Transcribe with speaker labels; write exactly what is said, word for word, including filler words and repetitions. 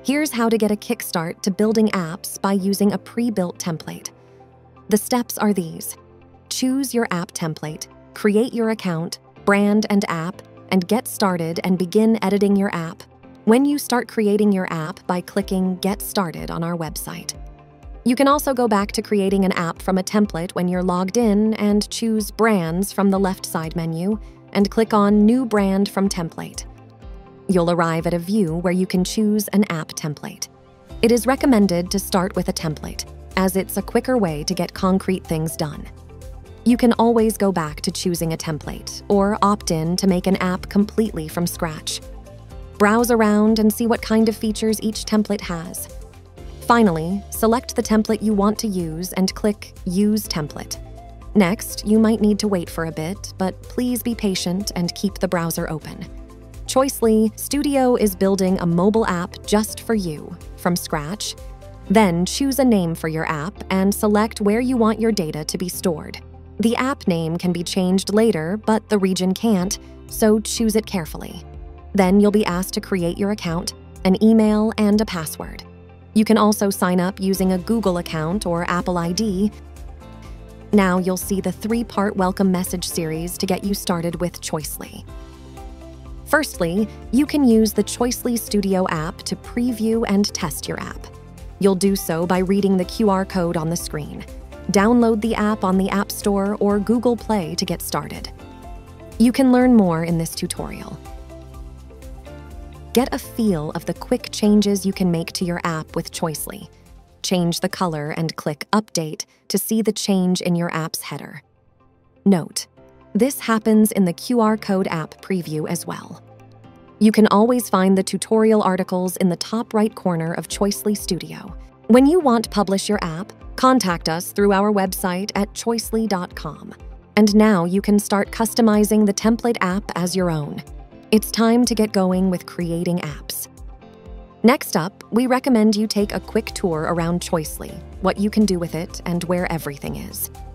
Speaker 1: Here's how to get a kickstart to building apps by using a pre-built template. The steps are these. Choose your app template, create your account, brand and app, and get started and begin editing your app. When you start creating your app by clicking Get Started on our website. You can also go back to creating an app from a template when you're logged in and choose Brands from the left side menu and click on New Brand from Template. You'll arrive at a view where you can choose an app template. It is recommended to start with a template, as it's a quicker way to get concrete things done. You can always go back to choosing a template or opt in to make an app completely from scratch. Browse around and see what kind of features each template has. Finally, select the template you want to use and click Use Template. Next, you might need to wait for a bit, but please be patient and keep the browser open. Choicely Studio is building a mobile app just for you, from scratch. Then choose a name for your app and select where you want your data to be stored. The app name can be changed later, but the region can't, so choose it carefully. Then you'll be asked to create your account, an email, and a password. You can also sign up using a Google account or Apple I D. Now you'll see the three-part welcome message series to get you started with Choicely. Firstly, you can use the Choicely Studio app to preview and test your app. You'll do so by reading the Q R code on the screen. Download the app on the App Store or Google Play to get started. You can learn more in this tutorial. Get a feel of the quick changes you can make to your app with Choicely. Change the color and click Update to see the change in your app's header. Note, this happens in the Q R code app preview as well. You can always find the tutorial articles in the top right corner of Choicely Studio. When you want to publish your app, contact us through our website at choicely dot com. And now you can start customizing the template app as your own. It's time to get going with creating apps. Next up, we recommend you take a quick tour around Choicely, what you can do with it, and where everything is.